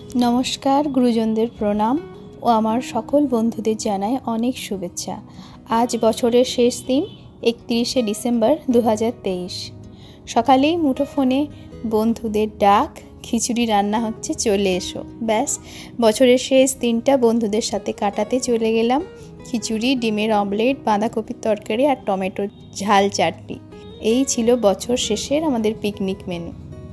নমস্কার, গুরুজনদের প্রণাম ও আমার সকল বন্ধুদের জানাই অনেক শুভেচ্ছা। আজ বছরের শেষ দিন 31শে ডিসেম্বর 2023। সকালেই মুঠোফোনে বন্ধুদের ডাক, খিচুড়ি রান্না হচ্ছে, চলে এসো। ব্যাস, বছরের শেষ দিনটা বন্ধুদের সাথে কাটাতে চলে গেলাম। খিচুড়ি, ডিমের অমলেট, বাঁধাকপির তরকারি আর টমেটোর ঝাল চাটনি, এই ছিল বছর শেষের আমাদের পিকনিক মেনু।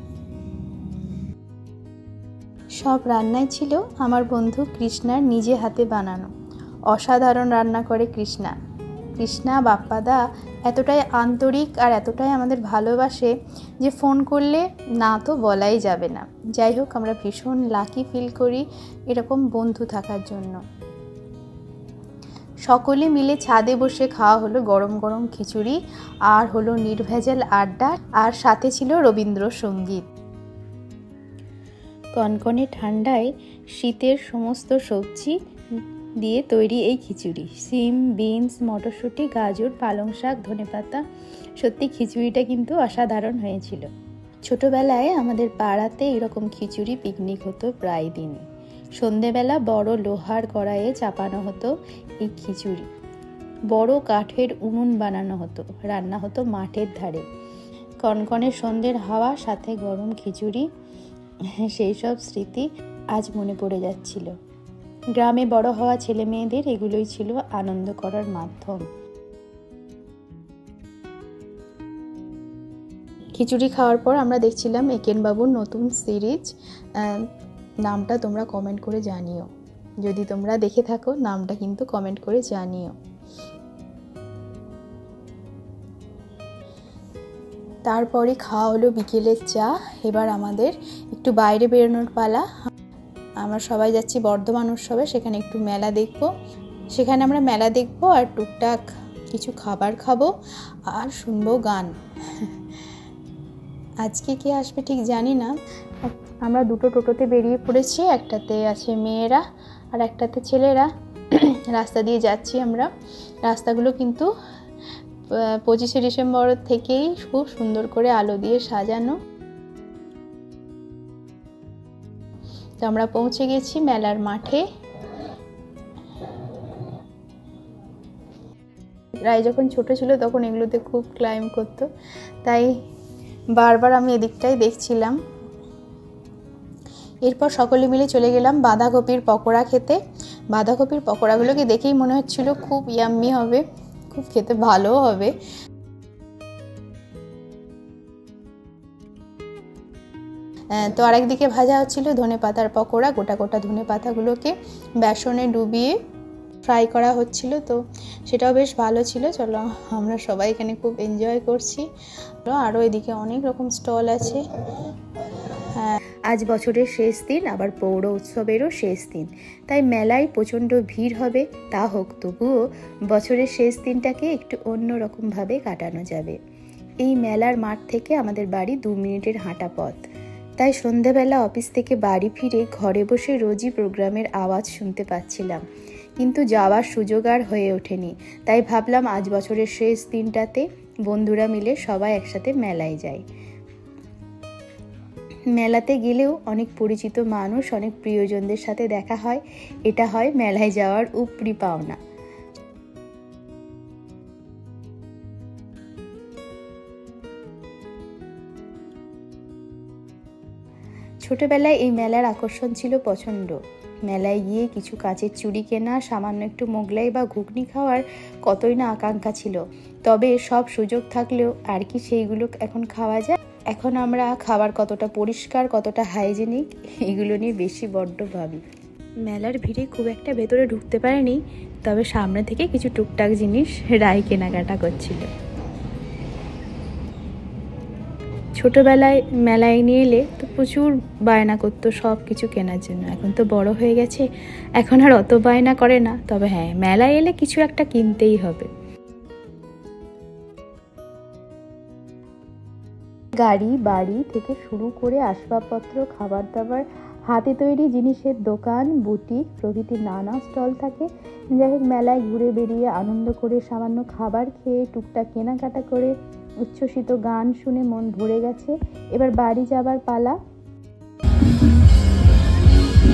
সব রান্নাই ছিল আমার বন্ধু কৃষ্ণার নিজে হাতে বানানো। অসাধারণ রান্না করে কৃষ্ণা বাপ্পাদা এতটাই আন্তরিক আর এতটাই আমাদের ভালোবাসে যে ফোন করলে না তো বলাই যাবে না। যাই হোক, আমরা ভীষণ লাকি ফিল করি এরকম বন্ধু থাকার জন্য। সকলে মিলে ছাদে বসে খাওয়া হলো গরম গরম খিচুড়ি, আর হলো নির্ভেজাল আড্ডা, আর সাথে ছিল রবীন্দ্রসঙ্গীত। কনকনে ঠান্ডায় শীতের সমস্ত সবজি দিয়ে তৈরি এই খিচুড়ি, সিম, বিনস, মটরশুঁটি, গাজর, পালং শাক, ধনেপাতা, সত্যি খিচুড়িটা কিন্তু অসাধারণ হয়েছিল। ছোটবেলায় আমাদের পাড়াতে এরকম খিচুড়ি পিকনিক হতো প্রায় দিনই। সন্ধেবেলা বড় লোহার কড়াইয়ে চাপানো হতো এই খিচুড়ি, বড় কাঠের উনুন বানানো হতো, রান্না হতো মাঠের ধারে। কনকনে সন্ধ্যের হাওয়া, সাথে গরম খিচুড়ি, সেই সব স্মৃতি আজ মনে পড়ে যাচ্ছিল। গ্রামে বড় হওয়া ছেলে মেয়েদের এগুলোই ছিল আনন্দ করার মাধ্যম। খিচুড়ি খাওয়ার পর আমরা দেখছিলাম একেন বাবুর নতুন সিরিজ। নামটা তোমরা কমেন্ট করে জানিও, যদি তোমরা দেখে থাকো নামটা কিন্তু কমেন্ট করে জানিও। তারপরে খাওয়া হলো বিকেলের চা। এবার আমাদের একটু বাইরে বেরোনোর পালা। আমরা সবাই যাচ্ছি বর্ধমান উৎসবে, সেখানে একটু মেলা দেখবো। সেখানে আমরা মেলা দেখবো আর টুকটাক কিছু খাবার খাবো আর শুনবো গান। আজকে কে আসবে ঠিক জানি না। আমরা দুটো টোটোতে বেরিয়ে পড়েছি, একটাতে আছে মেয়েরা আর একটাতে ছেলেরা। রাস্তা দিয়ে যাচ্ছি আমরা। রাস্তাগুলো কিন্তু 25শে ডিসেম্বর থেকেই খুব সুন্দর করে আলো দিয়ে সাজানো। তো আমরা পৌঁছে গেছি মেলার মাঠে। রায় যখন ছোট ছিল তখন এগুলোতে খুব ক্লাইম্ব করতো, তাই বারবার আমি এদিকটাই দেখছিলাম। এরপর সকলে মিলে চলে গেলাম বাঁধাকপির পকোড়া খেতে। বাঁধাকপির পকোড়াগুলোকে দেখেই মনে হচ্ছিল খুব ইয়াম্মি হবে, খুব খেতে ভালো হবে। তো আরেকদিকে ভাজা হচ্ছিল ধনেপাতার পকোড়া। গোটা গোটা ধনেপাতাগুলোকে বেসনে ডুবিয়ে ফ্রাই করা হচ্ছিল, তো সেটাও বেশ ভালো ছিল। চলো, আমরা সবাই এখানে খুব এনজয় করছি। আরও এদিকে অনেক রকম স্টল আছে। আজ বছরের শেষ দিন, আবার পৌর উৎসবেরও শেষ দিন, তাই মেলায় প্রচণ্ড ভিড় হবে। তা হোক, তবুও বছরের শেষ দিনটাকে একটু অন্যরকমভাবে কাটানো যাবে। এই মেলার মাঠ থেকে আমাদের বাড়ি 2 মিনিটের হাঁটা পথ, তাই সন্ধেবেলা অফিস থেকে বাড়ি ফিরে ঘরে বসে রোজই প্রোগ্রামের আওয়াজ শুনতে পাচ্ছিলাম, কিন্তু যাওয়ার সুযোগ আর হয়ে ওঠেনি। তাই ভাবলাম আজ বছরের শেষ দিনটাতে বন্ধুরা মিলে সবাই একসাথে মেলায় যাই। মেলাতে গেলেও অনেক পরিচিত মানুষ, অনেক প্রিয়জনদের সাথে দেখা হয়। এটা হয় মেলায় যাওয়ার উপরি পাওনা। ছোটবেলায় এই মেলার আকর্ষণ ছিল প্রচণ্ড। মেলায় গিয়ে কিছু কাচের চুড়ি কেনা, সামান্য একটু মোগলাই বা ঘুগনি খাওয়ার কতই না আকাঙ্ক্ষা ছিল। তবে সব সুযোগ থাকলেও আর কি সেইগুলো এখন খাওয়া যায়? এখন আমরা খাবার কতটা পরিষ্কার, কতটা হাইজেনিক, এগুলো নিয়ে বেশি বড্ড ভাবি। মেলার ভিড়ে খুব একটা ভেতরে ঢুকতে পারেনি, তবে সামনে থেকে কিছু টুকটাক জিনিস রায় কেনাকাটা করছিল। ছোটবেলায় মেলায় নিয়ে এলে তো প্রচুর বায়না করতো সব কিছু কেনার জন্য। এখন তো বড় হয়ে গেছে, এখন আর অত বায়না করে না। তবে হ্যাঁ, মেলায় এলে কিছু একটা কিনতেই হবে। গাড়ি বাড়ি থেকে শুরু করে আসবাবপত্র, খাবার দাবার, হাতে তৈরি জিনিসের দোকান, বুটিক প্রভৃতি নানা স্টল থাকে। যাই হোক, মেলায় ঘুরে বেরিয়ে আনন্দ করে, সামান্য খাবার খেয়ে, টুকটাক কেনাকাটা করে, উচ্ছ্বসিত গান শুনে মন ভরে গেছে। এবার বাড়ি যাবার পালা।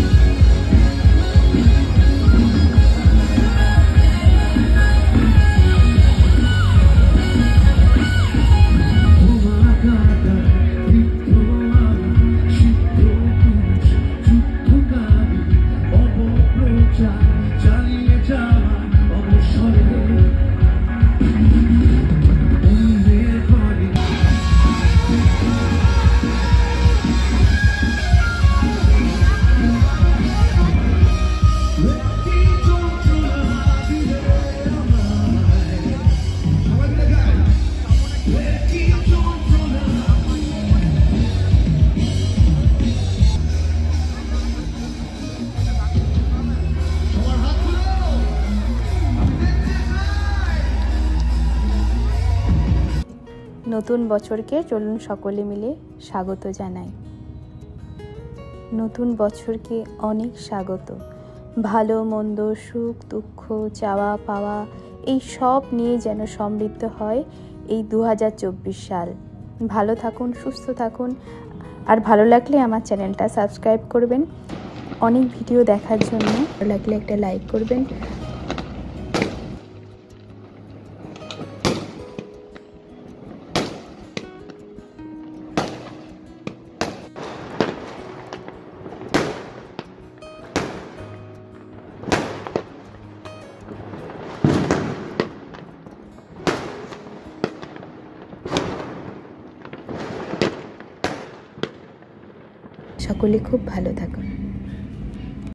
নতুন বছরকে চলুন সকলে মিলে স্বাগত জানাই। নতুন বছরকে অনেক স্বাগত। ভালো মন্দ, সুখ দুঃখ, চাওয়া পাওয়া এই সব নিয়ে যেন সমৃদ্ধ হয় এই 2024 সাল। ভালো থাকুন, সুস্থ থাকুন, আর ভালো লাগলে আমার চ্যানেলটা সাবস্ক্রাইব করবেন। অনেক ভিডিও দেখার জন্য ভালো লাগলে একটা লাইক করবেন। সকলে খুব ভালো থাকুন।